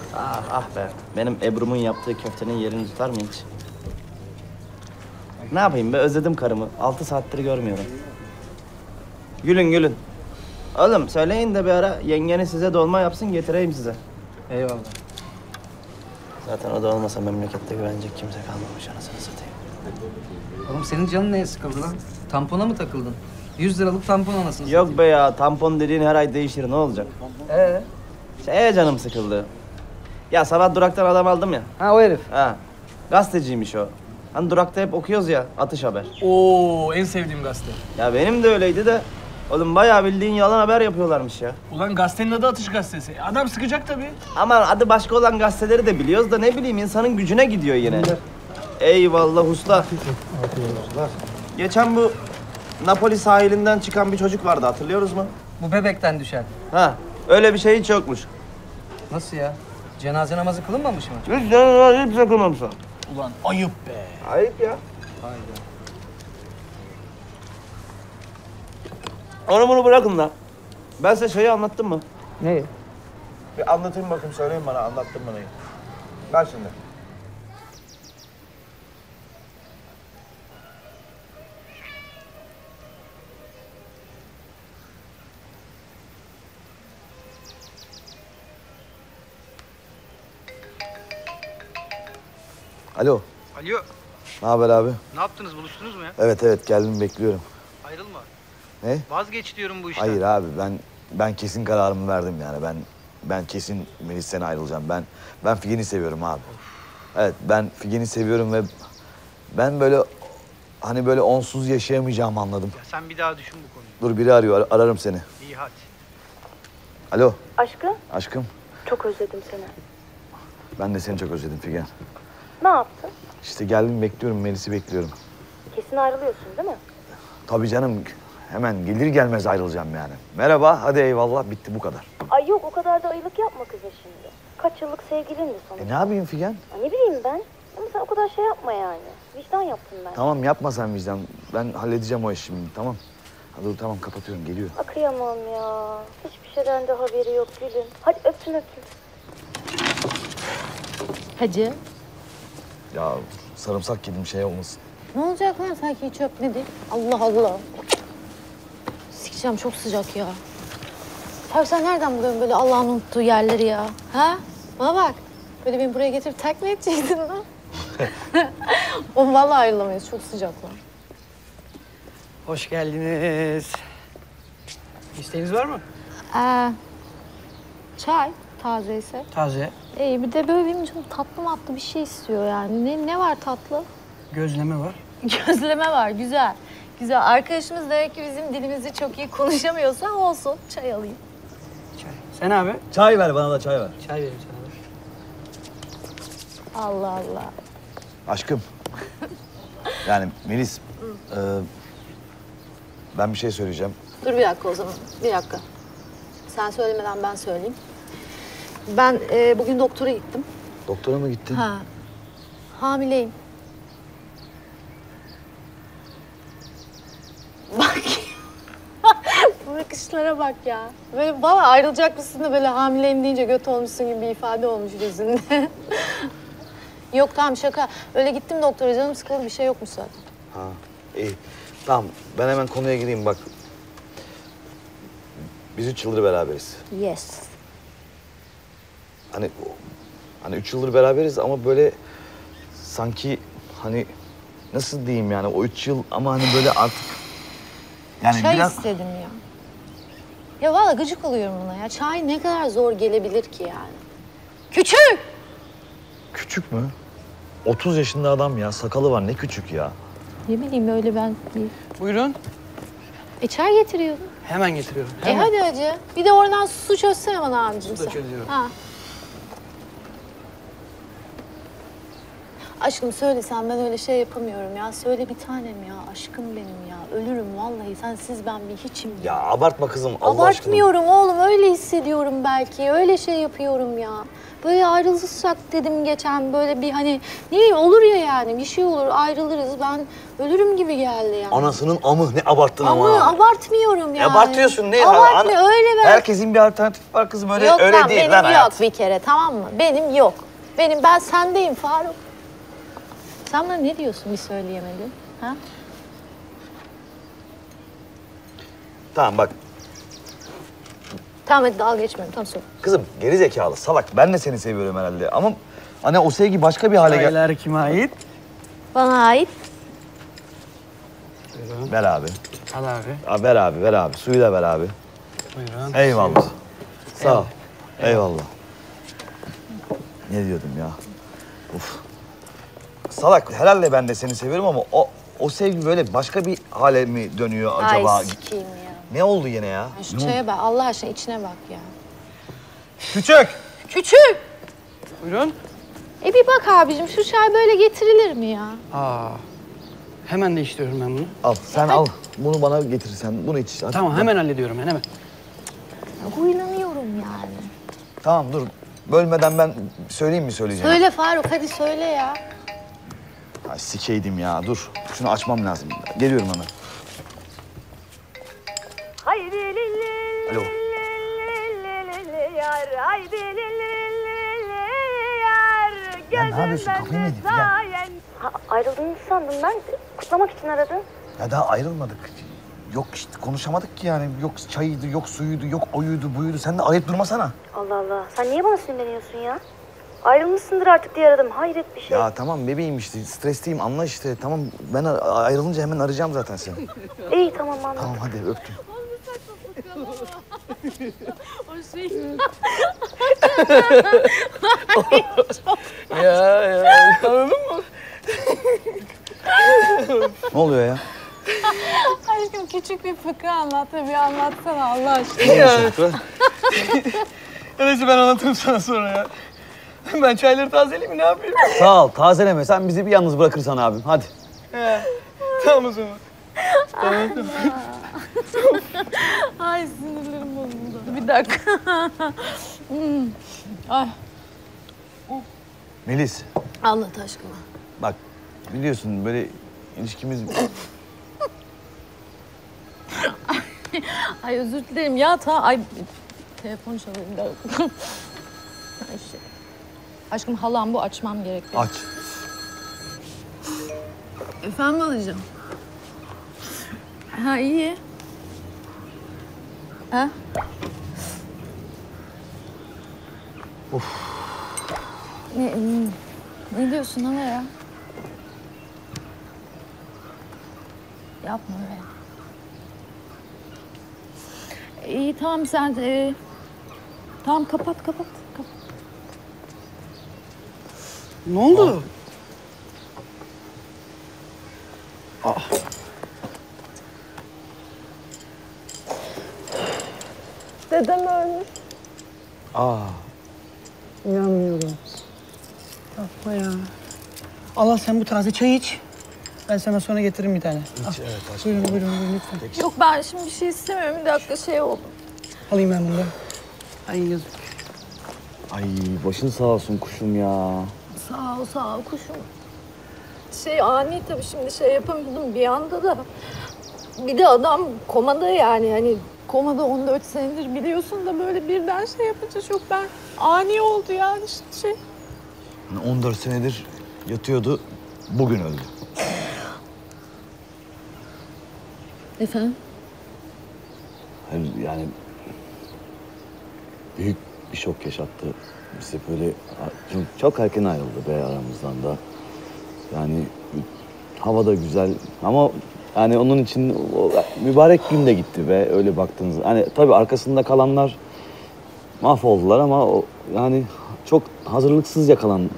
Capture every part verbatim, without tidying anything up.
Ah ah be. Benim Ebru'mun yaptığı köftenin yerini tutar mı hiç? Ne yapayım be, özledim karımı. Altı saattir görmüyorum. Gülün gülün. Oğlum söyleyin de bir ara yengeni size dolma yapsın, getireyim size. Eyvallah. Zaten o da olmasa memlekette güvenecek kimse kalmamış, anasını satayım. Oğlum senin canın neye sıkıldı lan? Tampona mı takıldın? Yüz liralık tampon anasını Yok satayım. be ya, tampon dediğin her ay değişir, ne olacak? Ee? Şeye canım sıkıldı. Ya sabah duraktan adam aldım ya. Ha o herif. Ha. Gazeteciymiş o. Hani durakta hep okuyoruz ya, atış haber. Oo en sevdiğim gazete. Ya benim de öyleydi de. Oğlum bayağı bildiğin yalan haber yapıyorlarmış ya. Ulan gazetenin adı Atış Gazetesi. Adam sıkacak tabii. Ama adı başka olan gazeteleri de biliyoruz da ne bileyim insanın gücüne gidiyor yine. Eyvallah usta. Geçen bu Napoli sahilinden çıkan bir çocuk vardı, hatırlıyoruz mu? Bu bebekten düşen. Ha, öyle bir şey hiç yokmuş. Nasıl ya? Cenaze namazı kılınmamış mı? Hiç hiç sakınmamış. Ulan ayıp be. Ayıp ya. Hayda. Onu bunu bırakın da. Ben size şeyi anlattım mı? Ne? Bir anlatayım bakayım, söyleyin bana, anlattım bana. Ver şimdi. Alo. Alo, Ne haber abi? ne yaptınız? Buluştunuz mu ya? Evet evet, geldim, bekliyorum. Ayrılma. Ne? Vazgeç diyorum bu işten. Hayır abi, ben ben kesin kararımı verdim yani. Ben ben kesin Melis'ten ayrılacağım. Ben ben Figen'i seviyorum abi. Evet, ben Figen'i seviyorum ve ben böyle hani böyle onsuz yaşayamayacağımı anladım. Ya sen bir daha düşün bu konuyu. Dur, biri arıyor, ar- ararım seni. İyi hadi. Alo, Aşkım, aşkım. çok özledim seni. Ben de seni çok özledim Figen. Ne yaptın? İşte geldim, bekliyorum, Melis'i bekliyorum. Kesin ayrılıyorsun değil mi? Tabii canım, hemen gelir gelmez ayrılacağım yani. Merhaba, hadi eyvallah, bitti bu kadar. Ay yok, o kadar da ayılık yapma kıza şimdi. Kaç yıllık sevgilindi sonuçta. E ne yapayım Figen? Ay, ne bileyim ben. Ama sen o kadar şey yapma yani. Vicdan yaptım ben. Tamam, yapma sen vicdan. Ben halledeceğim o işi şimdi, tamam. Ha, dur tamam, kapatıyorum, geliyorum. Akıyamam ya. Hiçbir şeyden de haberi yok gülüm. Hadi öptüm öptüm. Hacı. Ya sarımsak yedim, şey olmasın. Ne olacak lan, sanki hiç öpmedi. Allah Allah. Sikeceğim, çok sıcak ya. Abi sen nereden buluyorsun böyle Allah'ın unuttuğu yerleri ya? Ha? Bana bak. Böyle beni buraya getirip terk mi edecektin lan? Oğlum vallahi ayrılamayız, çok sıcaklar. Hoş geldiniz. İsteğiniz var mı? Ee, çay taze ise. Taze. İyi, bir de böyle benim canım tatlı matlı bir şey istiyor yani. Ne, ne var tatlı? Gözleme var. Gözleme var, güzel. Güzel. Arkadaşımız demek ki bizim dilimizi çok iyi konuşamıyorsa olsun. Çay alayım. Çay. Sen abi? Çay ver, bana da çay ver. Çay vereyim sana. Allah Allah. Aşkım. Yani Melis, e, ben bir şey söyleyeceğim. Dur bir dakika o zaman. Bir dakika. Sen söylemeden ben söyleyeyim. Ben e, bugün doktora gittim. Doktora mı gittin? Ha. Hamileyim. Bak. Bu bakışlara bak ya. Böyle bana ayrılacak mısın da böyle hamileyim deyince göt olmuşsun gibi bir ifade olmuş yüzünde. Yok tamam, şaka. Öyle gittim doktora, canım sıkıldı, bir şey yokmuş zaten. Ha, iyi. Tamam, ben hemen konuya gireyim bak. Biz üç yıldır beraberiz. Yes. Hani hani üç yıldır beraberiz ama böyle sanki hani nasıl diyeyim yani o üç yıl ama hani böyle artık yani Çay biraz istedim ya. Ya vallahi gıcık oluyorum buna ya. Çay ne kadar zor gelebilir ki yani. Küçük! küçük mü? otuz yaşında adam ya, sakalı var, ne küçük ya. Ne bileyim öyle ben. Buyurun. E çay getiriyordum. Hemen getiriyorum. E hadi hacı. Bir de oradan su çözsene bana abicim Su da sen. çözüyorum. Ha. Aşkım söyle, sen, ben öyle şey yapamıyorum ya. Söyle bir tanem ya. Aşkım benim ya. Ölürüm vallahi. Sensiz ben bir hiçim. Ya. Ya abartma kızım, Allah aşkına. Abartmıyorum oğlum. Öyle hissediyorum belki. Öyle şey yapıyorum ya. Böyle ayrılırsak dedim geçen böyle bir hani ne bileyim olur ya yani bir şey olur ayrılırız. Ben ölürüm gibi geldi yani. Anasının amı ne abarttın ama. Ama abartmıyorum yani. Abartıyorsun ne? Abartmıyor öyle ben. Herkesin bir alternatif var kızım öyle Yok öyle lan değil benim lan yok hayat. bir kere tamam mı? Benim yok. Benim ben sendeyim Faruk. Sen bana ne diyorsun bir söyleyemedin? Ha? Tamam bak Tamam hadi dalga geçmiyorum tamam söyle. kızım geri zekalı salak ben de seni seviyorum herhalde ama hani o sevgi başka bir hale gel. Çaylar kime ait? Bana ait. Buyurun. Ver abi. Al abi. Abi ver abi ver abi suyu da ver abi. Buyurun. Eyvallah. Sağ ol. Eyvallah. Ne diyordum ya? Uf. Salak herhalde ben de seni seviyorum ama o o sevgi böyle başka bir hale mi dönüyor acaba? Ay sikeyim ya. Ne oldu yine ya? Ya Şu Ne çaya oldu? bak Allah aşkına içine bak ya. Küçük. Küçük. Buyurun. E bir bak abicim şu çay böyle getirilir mi ya? Aa. Hemen değiştiriyorum ben bunu. Al sen al. Bunu bana getirirsen bunu iç. Hadi. Tamam hemen hallediyorum ben hemen. Huylanıyorum yani. Tamam dur. Bölmeden ben söyleyeyim mi söyleyeceğim? Söyle Faruk hadi söyle ya. Ay sikeydim ya dur. Şunu açmam lazım. Geliyorum hemen. Haydi lili Alo. lili yar, haydi lili yar. Ya ne yapıyorsun? Kafayı mı yedin Figen? Ha, ayrıldığını sandım ben. Kutlamak için aradım. Ya daha ayrılmadık. Yok işte konuşamadık ki yani. Yok çayıydı, yok suyuydu, yok oyuydu, buyuydu. Sen de ayıp durmasana. Allah Allah. Sen niye bana sinirleniyorsun ya? Ayrılmışsındır artık diye aradım. Hayret bir şey. Ya tamam bebeğim işte. Stresliyim anla işte. Tamam ben a- ayrılınca hemen arayacağım zaten seni. İyi tamam anladım. Tamam hadi öptüm. Ya ya anladın mı? Ne oluyor ya? Aşkım küçük bir fıkra anlat tabii anlatsana Allah aşkına. Ne oluyor Şükrü? Neyse ben anlatırım sana sonra ya. Ben çayları tazeleyeyim mi ne yapayım? Sağ ol tazeleme. Sen bizi bir yalnız bırakırsan abim. Hadi. He. Tamam o zaman. Ay sinirlerim bozuldu. Bir dakika. Hmm. Ay Melis anlat aşkıma. bak biliyorsun böyle ilişkimiz... Ay özür dilerim ya ta ay telefon çalıyor bir dakika. Ay şey. Aşkım halam bu açmam gerek. benim. Aç. Efendim alacağım. Ha iyi. Ha? Of. Ne, ne diyorsun ama ya? Yapma be. İyi tamam sen e, tamam kapat kapat. kapat. Ne oldu? Dedem ölmüş. Aa. İnanmıyorum. Yapma ya. Allah sen bu taze çayı iç. Ben sana sonra getiririm bir tane. Al. Evet aç. Buyurun buyurun buyurun lütfen. Yok ben şimdi bir şey istemiyorum. Bir dakika şey oldu. Alayım ben bunu da. Ay yazık. Ay başın sağ olsun kuşum ya. Sağ ol sağ ol kuşum. Şey ani tabii şimdi şey yapamadım bir anda da. Bir de adam komada yani hani komada on dört senedir biliyorsun da böyle birden şey yapınca çok ben ani oldu yani işte şey. Yani on dört senedir yatıyordu. Bugün öldü. Efendim? Hayır, yani büyük bir şok yaşattı. Bize böyle çok, çok erken ayrıldı be aramızdan da. Yani hava da güzel ama yani onun için o mübarek gün de gitti be öyle baktığınızda. Hani tabii arkasında kalanlar mahvoldular ama o, yani çok hazırlıksız yakalandık.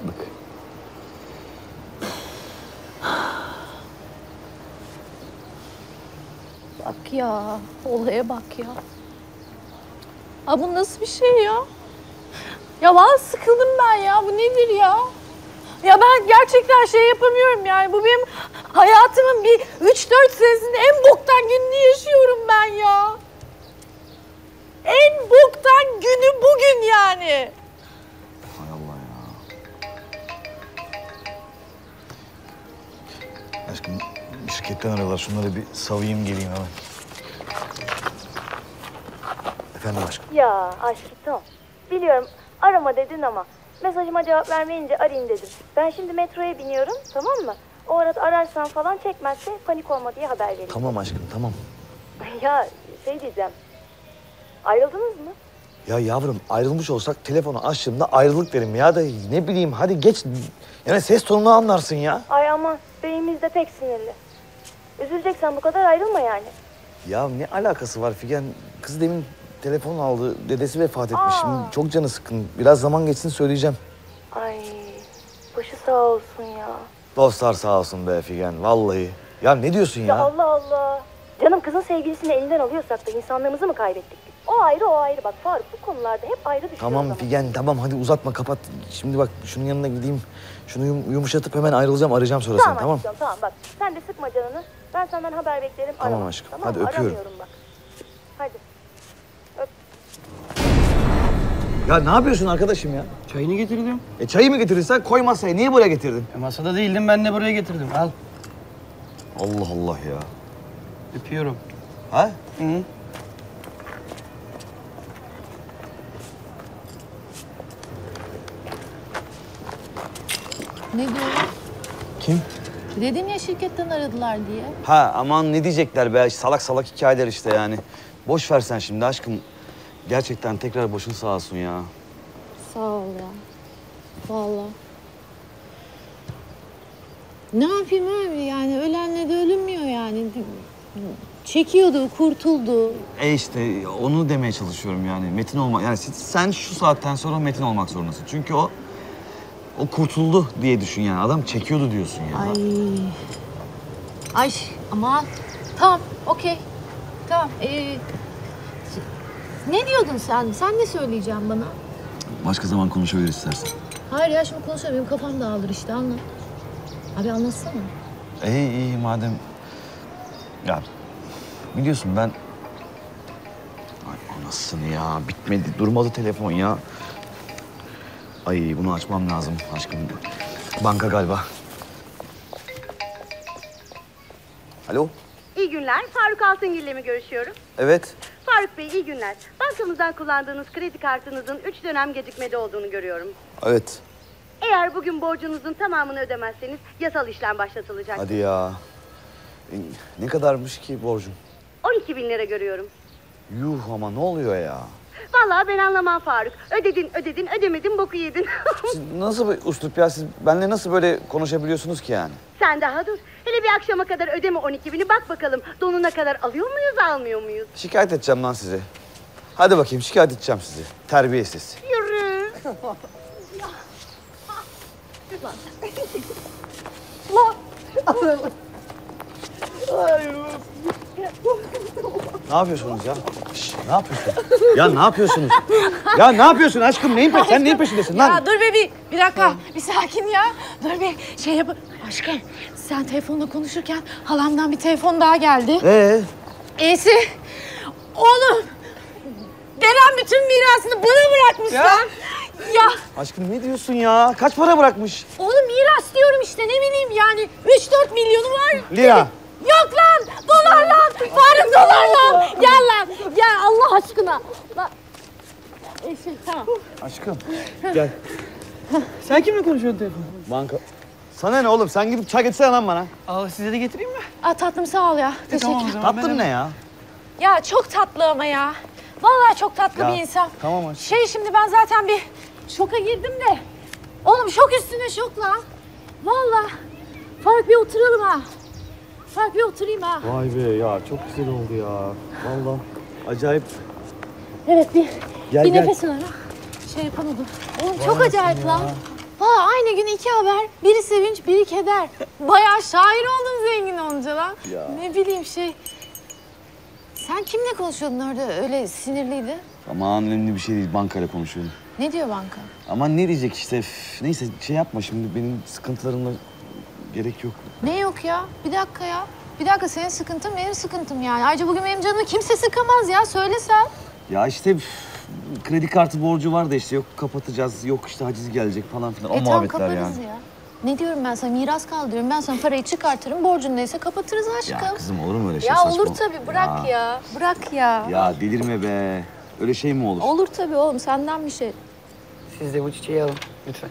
Bak ya, olaya bak ya. Aa bu nasıl bir şey ya? Ya vallahi sıkıldım ben ya, bu nedir ya? Ya ben gerçekten şey yapamıyorum yani, bu benim hayatımın bir üç dört senesinde en boktan gününü yaşıyorum ben ya. En boktan günü bugün yani. Hay Aşkım şirketten arıyorlar. Şunları bir savayım geleyim hemen. Efendim aşkım. Ya aşkım, biliyorum arama dedin ama mesajıma cevap vermeyince arayayım dedim. Ben şimdi metroya biniyorum, tamam mı? O arada ararsan falan çekmezse panik olma diye haber vereyim. Tamam aşkım tamam. Ya şey diyeceğim, ayrıldınız mı? Ya yavrum ayrılmış olsak telefonu açtığımda ayrılık derim ya da ne bileyim hadi geç. Yani ses tonunu anlarsın ya. Ay aman, beyimiz de pek sinirli. Üzüleceksen bu kadar ayrılma yani. Ya ne alakası var Figen? Kız demin telefon aldı. Dedesi vefat etmiş. Aa. Şimdi çok canı sıkkın. Biraz zaman geçsin söyleyeceğim. Ay, başı sağ olsun ya. Dostlar sağ olsun be Figen. Vallahi. Ya ne diyorsun ya? Ya Allah Allah. Canım kızın sevgilisini elinden alıyorsak da insanlığımızı mı kaybettik biz? O ayrı o ayrı bak Faruk bu konularda hep ayrı düşüyoruz Tamam ama. Figen tamam hadi uzatma kapat. Şimdi bak şunun yanına gideyim. Şunu yum- yumuşatıp hemen ayrılacağım arayacağım sonra Tamam seni tamam. aşkım tamam bak sen de sıkma canını. Ben senden haber beklerim. Tamam arama, aşkım, tamam hadi mı? öpüyorum. Aramıyorum bak. Hadi. Öp. Ya ne yapıyorsun arkadaşım ya? Çayını getirdim. E çayı mı getirirsen koy masaya. Niye buraya getirdin? E, masada değildim ben de buraya getirdim. Al. Allah Allah ya. Öpüyorum. Ha? Hı. Ne diyor? Kim? Dedim ya şirketten aradılar diye. Ha aman ne diyecekler be salak salak hikayeler işte yani. Boş ver sen şimdi aşkım. Gerçekten tekrar başın sağ olsun ya. Sağ ol ya. Vallahi. Ne yapayım abi yani ölenle de ölünmüyor yani. Çekiyordu, kurtuldu. E işte onu demeye çalışıyorum yani. Metin olmak yani sen şu saatten sonra Metin olmak zorundasın. Çünkü o o kurtuldu diye düşün yani. Adam çekiyordu diyorsun ya. Ay. Ay aman. Tamam, okey. Tamam. Ee, ne diyordun sen? Sen ne söyleyeceksin bana? Başka zaman konuşabiliriz istersen. Hayır ya şimdi konuşalım. Benim kafam dağılır işte anlat. Abi anlatsana. İyi iyi madem. Ya biliyorsun ben... Ay anasını ya bitmedi durmadı telefon ya. Ay bunu açmam lazım aşkım. Banka galiba. Alo? İyi günler. Faruk Altıngil ile mi görüşüyorum? Evet. Faruk Bey iyi günler. Bankamızdan kullandığınız kredi kartınızın üç dönem gecikmede olduğunu görüyorum. Evet. Eğer bugün borcunuzun tamamını ödemezseniz yasal işlem başlatılacak. Hadi ya. E, ne kadarmış ki borcum? on iki bin lira görüyorum. Yuh ama ne oluyor ya? Vallahi ben anlamam Faruk. Ödedin ödedin ödemedin boku yedin. Siz nasıl bir üslup ya? Siz benimle nasıl böyle konuşabiliyorsunuz ki yani? Sen daha dur. Hele bir akşama kadar ödeme on iki bini bak bakalım. Donuna kadar alıyor muyuz almıyor muyuz? Şikayet edeceğim lan sizi. Hadi bakayım şikayet edeceğim sizi. Terbiyesiz. Yürü. Ne yapıyorsunuz ya? Şş, ne yapıyorsun? Ya ne yapıyorsunuz? Ya ne yapıyorsun aşkım? Neyin peşindesin? Sen neyin peşindesin lan? Ya dur be bir, bir dakika. Bir sakin ya. Dur bir şey yap. Aşkım sen telefonla konuşurken halamdan bir telefon daha geldi. Ee? E'si. Oğlum. Dedem bütün mirasını bana bırakmış Ya. lan. Ya Aşkım ne diyorsun ya? Kaç para bırakmış? oğlum miras diyorum işte ne bileyim yani üç dört milyonu var. Lira. Yok lan dolar lan. Faruk dolar lan. Gel lan. Gel Allah aşkına. Lan. E'si tamam. Aşkım gel. Sen kimle konuşuyorsun telefonda? Banka. Sana ne oğlum? Sen gidip çay getirsene lan bana. Al size de getireyim mi? Aa, tatlım sağ ol ya. E, Teşekkür. tamam o zaman. Tatlım ne ya? Ya çok tatlı ama ya. Vallahi çok tatlı Ya, bir insan. tamam aşkım. Şey şimdi ben zaten bir şoka girdim de. Oğlum şok üstüne şok lan. Vallahi. Faruk bir oturalım ha. Faruk bir oturayım ha. Vay be ya çok güzel oldu ya. Vallahi acayip. Evet bir, Gel, bir gel. nefes al ha. Şey yapamadım. Oğlum çok acayip lan. Valla aynı gün iki haber. Biri sevinç, biri keder. Bayağı şair oldun zengin olunca lan. Ya. Ne bileyim şey. Sen kimle konuşuyordun orada öyle sinirliydi? Aman önemli bir şey değil. Bankayla konuşuyorum. Ne diyor banka? Aman ne diyecek işte. Üf, neyse şey yapma şimdi benim sıkıntılarımla gerek yok. Ne yok ya? Bir dakika ya. Bir dakika senin sıkıntın benim sıkıntım yani. Ayrıca bugün benim canımı kimse sıkamaz ya. Söyle sen. Ya işte üf, kredi kartı borcu var da işte yok kapatacağız, yok işte haciz gelecek falan filan. O e tamam muhabbetler kaparız yani. ya. Ne diyorum ben sana? Miras kaldı diyorum. Ben sana parayı çıkartırım. Borcun neyse kapatırız aşkım. Ya kızım olur mu öyle şey? Ya Saçma. olur tabii. Bırak ya. ya. Bırak ya. Ya delirme be. Öyle şey mi olur? Olur tabii oğlum. Senden bir şey. Siz de bu çiçeği alın lütfen.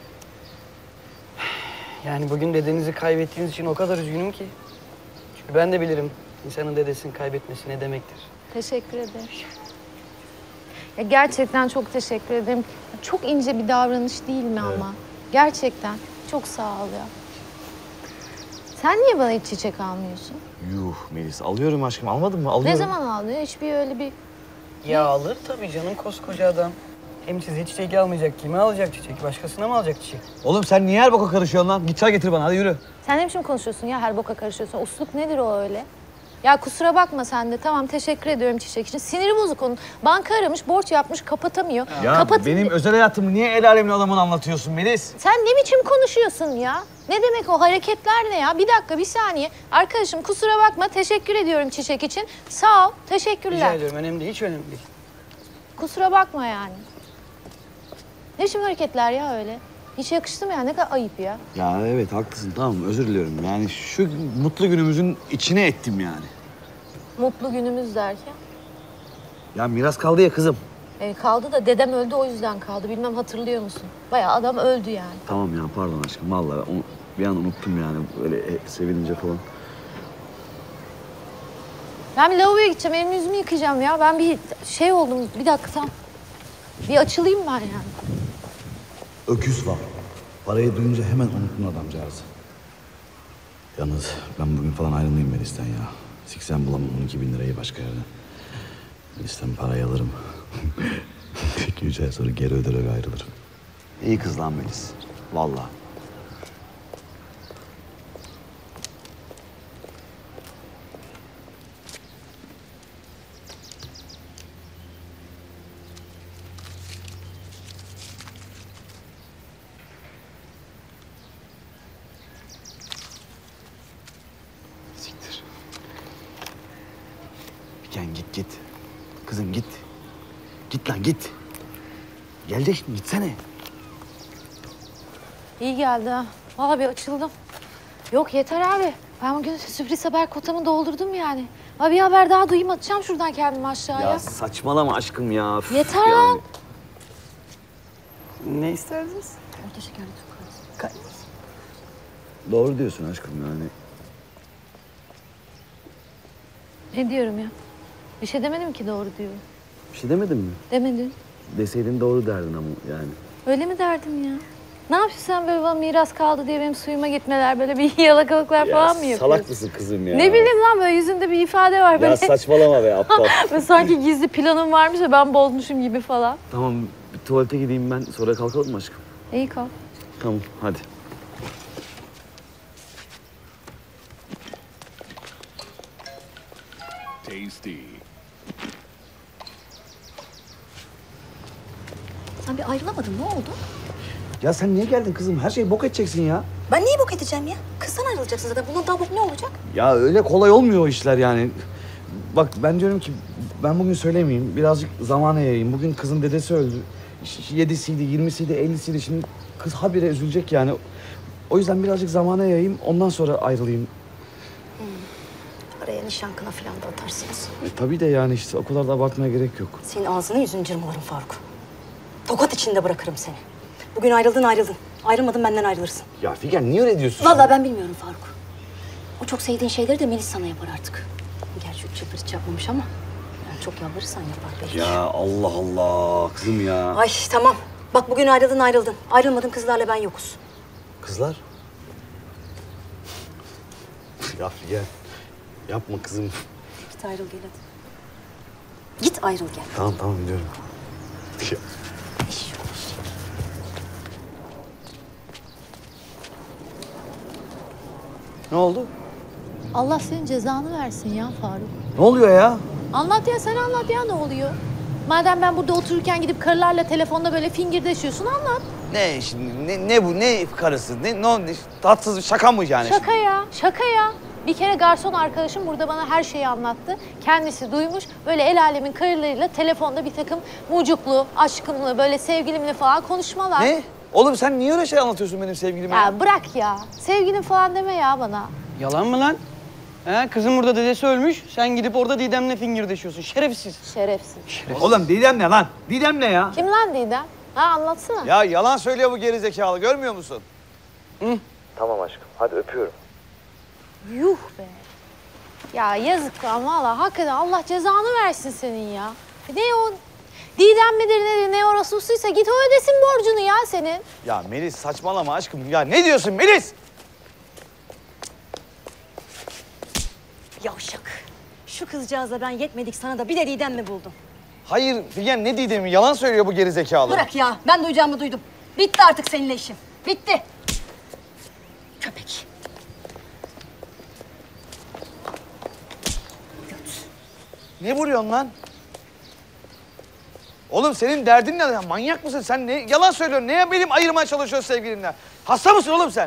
Yani bugün dedenizi kaybettiğiniz için o kadar üzgünüm ki. Çünkü ben de bilirim insanın dedesini kaybetmesi ne demektir. Teşekkür ederim. Ya gerçekten çok teşekkür ederim. Çok ince bir davranış değil mi ama? Gerçekten. Çok sağ ol ya. Sen niye bana hiç çiçek almıyorsun? Yuh Melis alıyorum aşkım. Almadın mı? Alıyorum. Ne zaman aldın? Hiçbir öyle bir... Ya alır tabii canım koskoca adam. Hem size çiçek almayacak. Kime alacak çiçek? Başkasına mı alacak çiçek? Oğlum sen niye her boka karışıyorsun lan? Git çay getir bana hadi yürü. Sen ne biçim konuşuyorsun ya? Her boka karışıyorsun. Uslup nedir o öyle? Ya kusura bakma sen de. Tamam teşekkür ediyorum çiçek için. Siniri bozuk onun. Banka aramış, borç yapmış, kapatamıyor. Ya Kapat- benim özel hayatımı niye el alemin adamını anlatıyorsun Melis? Sen ne biçim konuşuyorsun ya? Ne demek o hareketler ne ya? Bir dakika, bir saniye. Arkadaşım kusura bakma, teşekkür ediyorum çiçek için. Sağ ol, teşekkürler. Rica ediyorum. Önemli değil. Hiç önemli değil. Kusura bakma yani. Ne biçim hareketler ya öyle? Hiç yakıştı mı ya? Ne kadar ayıp ya. Ya evet haklısın tamam özür diliyorum. Yani şu mutlu günümüzün içine ettim yani. Mutlu günümüz derken. Ya miras kaldı ya kızım. E, kaldı da dedem öldü o yüzden kaldı. Bilmem hatırlıyor musun? Bayağı adam öldü yani. Tamam ya pardon aşkım vallahi onu bir an unuttum yani böyle e, sevinince falan. Ben bir lavaboya gideceğim, elimi yüzümü yıkayacağım ya. Ben bir şey oldum, bir dakika tamam. Bir açılayım ben yani. Öküz var. Parayı duyunca hemen unuttun adamcağızı. Yalnız ben bugün falan ayrılayım Melis'ten ya. Siksen bulamam on iki bin lirayı başka yerden. Melis'ten parayı alırım. iki üç ay sonra geri öderek ayrılırım. İyi kız lan Melis. Vallahi. Siktir. Figen git git. Kızım git. Git lan git. Gelecek şimdi gitsene. İyi geldi ha. Vallahi bir açıldım. Yok yeter abi. Ben bugün sürpriz haber kotamı doldurdum yani. Abi bir haber daha duyayım atacağım şuradan kendimi aşağıya. Ya saçmalama aşkım ya. Üf, Yeter yani. lan. Ne isterdiniz? Orta şekerli çok az. Doğru diyorsun aşkım yani. Ne diyorum ya? Bir şey demedim ki doğru diyorum. Bir şey demedin mi? Demedin. Deseydin doğru derdin ama yani. Öyle mi derdim ya? Ne yapıyorsun sen böyle bana miras kaldı diye benim suyuma gitmeler, böyle bir yalakalıklar falan mı yapıyorsun? Salak mısın kızım ya? Ne bileyim lan böyle yüzünde bir ifade var. Böyle, Ya saçmalama be aptal. böyle sanki gizli planım varmış da ben bozmuşum gibi falan. Tamam bir tuvalete gideyim ben sonra kalkalım mı aşkım? İyi kal. Tamam hadi. Tasty. Sen bir ayrılamadın, ne oldu? Ya sen niye geldin kızım? Her şeyi bok edeceksin ya. Ben neyi bok edeceğim ya? Kızdan ayrılacaksın zaten. Bundan daha bok ne olacak? Ya öyle kolay olmuyor o işler yani. Bak ben diyorum ki ben bugün söylemeyeyim. Birazcık zamana yayayım. Bugün kızın dedesi öldü. Yedisiydi, yirmisiydi, ellisiydi. Şimdi kız habire üzülecek yani. O yüzden birazcık zamana yayayım. Ondan sonra ayrılayım. Araya nişan kına falan da atarsınız. E, tabii de yani işte o kadar da abartmaya gerek yok. Senin ağzını yüzünü cırmalarım Faruk. Tokat içinde bırakırım seni. Bugün ayrıldın ayrıldın. Ayrılmadın benden ayrılırsın. Ya Figen niye öyle diyorsun? Vallahi ben bilmiyorum Faruk. O çok sevdiğin şeyleri de Melis sana yapar artık. Gerçi üç yıldır hiç yapmamış ama... Yani çok yalvarırsan yapar belki. Ya Allah Allah kızım ya. Ay tamam. Bak bugün ayrıldın ayrıldın. Ayrılmadın kızlarla ben yokuz. Kızlar? Ya Figen yapma kızım. Git ayrıl gel hadi. Git ayrıl gel. Tamam tamam gidiyorum. Ya. Ne oldu? Allah senin cezanı versin ya Faruk. Ne oluyor ya? Anlat ya, sen anlat ya ne oluyor? Madem ben burada otururken gidip karılarla telefonda böyle fingirdeşiyorsun, anlat. Ne şimdi ne, ne bu ne karısı ne, ne, ne tatsız bir şaka mı yani? Şaka şimdi? ya, şaka ya. Bir kere garson arkadaşım burada bana her şeyi anlattı. Kendisi duymuş, böyle el alemin karılarıyla telefonda bir takım mucuklu, aşkımlı, böyle sevgilimli falan konuşmalar. Ne? Oğlum sen niye öyle şey anlatıyorsun benim sevgilime? Ya bırak ya. Sevgilin falan deme ya bana. Yalan mı lan? He, kızım burada dedesi ölmüş. Sen gidip orada Didem'le fingirdeşiyorsun. Şerefsiz. Şerefsiz. Oğlum Didem ne lan? Didem ne ya? Kim lan Didem? Ha anlatsana. Ya yalan söylüyor bu gerizekalı, görmüyor musun? Hı? Tamam aşkım, hadi öpüyorum. Yuh be. Ya yazık lan valla. Hakikaten Allah cezanı versin senin ya. Ne o? Didem midir nedir ne o Rasulsuysa git o ödesin borcunu ya senin. Ya Melis saçmalama aşkım. Ya ne diyorsun Melis? Yavşak. Şu kızcağıza ben yetmedik sana da bir de Didem mi buldum? Hayır Figen ne Didem'i? Yalan söylüyor bu gerizekalı. Bırak ya. Ben duyacağımı duydum. Bitti artık seninle işim. Bitti. Köpek. Ne vuruyorsun lan? Oğlum senin derdin ne? Ya manyak mısın sen? Ne yalan söylüyorsun? Neye benim ayırmaya çalışıyorsun sevgilinle? Hasta mısın oğlum sen?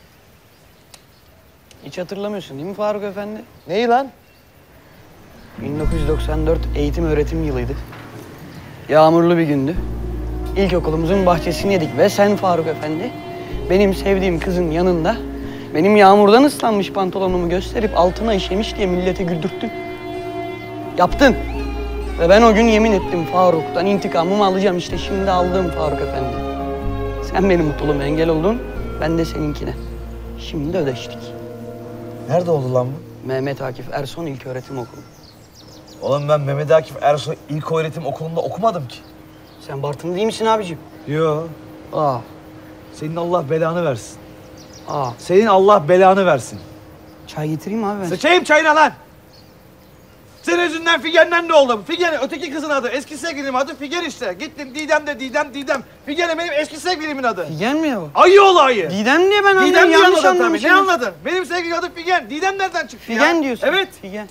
Hiç hatırlamıyorsun değil mi Faruk Efendi? Neyi lan? bin dokuz yüz doksan dört eğitim öğretim yılıydı. Yağmurlu bir gündü. İlkokulumuzun bahçesini yedik ve sen Faruk Efendi benim sevdiğim kızın yanında benim yağmurdan ıslanmış pantolonumu gösterip altına işemiş diye millete güldürttün. Yaptın. Ve ben o gün yemin ettim Faruk'tan intikamımı alacağım. İşte şimdi aldım Faruk Efendi. Sen benim mutluluğuma engel oldun, ben de seninkine. Şimdi ödeştik. Nerede oldu lan bu? Mehmet Akif Erson İlköğretim Okulu. Oğlum ben Mehmet Akif Ersoy İlköğretim Okulu'nda okumadım ki. Sen Bartın'da değil misin abicim? Yo. Aa, Senin Allah belanı versin. aa. Senin Allah belanı versin. Çay getireyim mi abi ben? Sıçayım çayına lan! Senin yüzünden Figen'den ne oldu? Figen öteki kızın adı, eski sevgilimin adı Figen işte. Gittim Didem de Didem, Didem. Figen benim eski sevgilimin adı. Figen mi o? Ayı oğlu ayı. Didem diye ben anladım. Didem diye Yanlış anladın tabii. anlamışım. Ne anladın? Benim sevgilim adı Figen. Didem nereden çıktı Figen ya? diyorsun. Evet. Figen.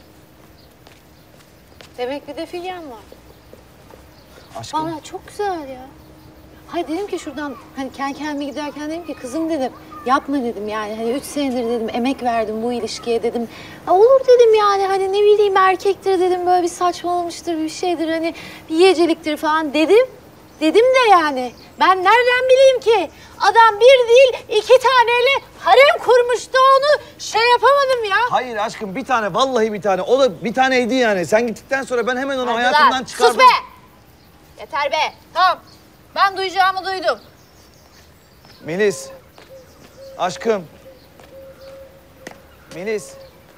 Demek bir de Figen var. Aşkım. Vallahi çok güzel ya. Hayır dedim ki şuradan hani kendi kendime giderken dedim ki kızım dedim yapma dedim yani hani üç senedir dedim emek verdim bu ilişkiye dedim. Ha, olur dedim yani hani ne bileyim erkektir dedim böyle bir saçmalamıştır bir şeydir hani bir yiyeceliktir falan dedim. Dedim de yani ben nereden bileyim ki adam bir değil iki taneyle harem kurmuş da onu şey yapamadım ya. Hayır aşkım bir tane, vallahi bir tane. O da bir taneydi yani. Sen gittikten sonra ben hemen onu Hadi hayatımdan lan, çıkardım. sus be! Yeter be tamam ben duyacağımı duydum. Melis. Aşkım. Melis.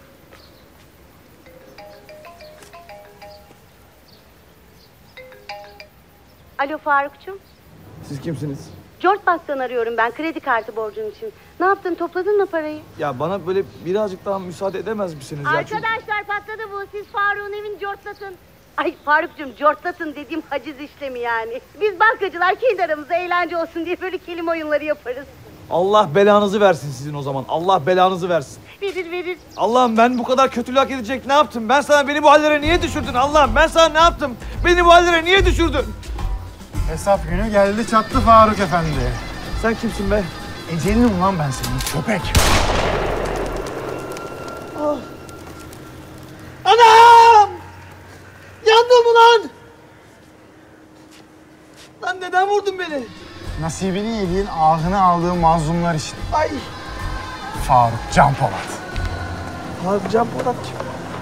Alo Faruk'cum. Siz kimsiniz? George Bank'tan arıyorum ben kredi kartı borcun için. Ne yaptın topladın mı parayı? Ya bana böyle birazcık daha müsaade edemez misiniz ya? Çünkü- Arkadaşlar patladı bu. Siz Faruk'un evini cortlatın. Ay Faruk'cum cortlatın dediğim haciz işlemi yani. Biz bankacılar kendi aramızda eğlence olsun diye böyle kelime oyunları yaparız. Allah belanızı versin sizin o zaman. Allah belanızı versin. Verir verir. Allah'ım ben bu kadar kötülük hak edecek ne yaptım? Ben sana beni bu hallere niye düşürdün Allah'ım? Ben sana ne yaptım? Beni bu hallere niye düşürdün? Hesap günü geldi çattı Faruk Efendi. Sen kimsin be? Ecelinim lan ben senin köpek. Oh. Anam! Yandım ulan! Lan neden vurdun beni? Nasibini yediğin ahını aldığın mazlumlar için. Ay! Faruk Can Polat. Faruk Can Polat kim?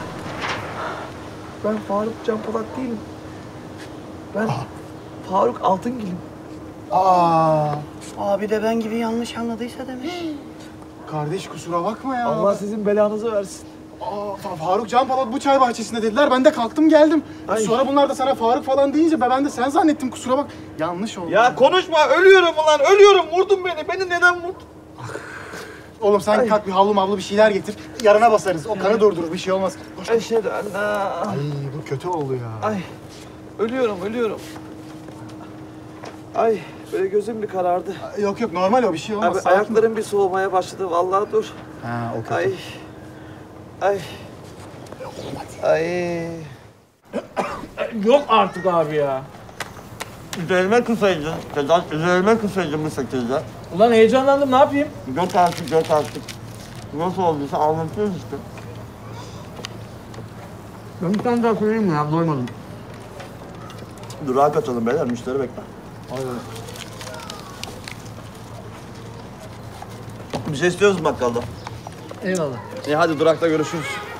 Ben Faruk Can Polat değilim. Ben Faruk Altıngil'im. Aa, Abi de ben gibi yanlış anladıysa demek. kardeş kusura bakma ya. Allah sizin belanızı versin. Aa, Fa- Faruk Can Polat bu çay bahçesinde dediler. Ben de kalktım geldim. Ay. Sonra bunlar da sana Faruk falan deyince ben ben de sen zannettim kusura bak. Yanlış oldu. Ya konuşma, ölüyorum ulan, ölüyorum. Vurdun beni. Beni neden vurdun? Oğlum sen Ay. kalk bir havlu mavlu bir şeyler getir. Yarına basarız. O kanı durdurur bir şey olmaz. Koş. Eşhedü en la- Ay bu kötü oldu ya. Ay, ölüyorum, ölüyorum. Ay, böyle gözüm bir karardı. Yok yok normal o bir şey olmaz. Abi sakin ol. ayaklarım bir soğumaya başladı. Vallahi dur. Ha o kötü. Ay. Ay. Ay. Yok artık abi ya. Üzerime kısaydın. Sedat üzerime kısaydın bu şekilde. Ulan heyecanlandım ne yapayım? Yok artık yok artık. Nasıl olduysa anlatıyoruz işte. Ben bir tane daha söyleyeyim mi ya? Doymadım. Durağa kaçalım beyler, müşteri bekler. Hayır. Bir şey istiyoruz bakkalda. Eyvallah. İyi hadi durakta görüşürüz.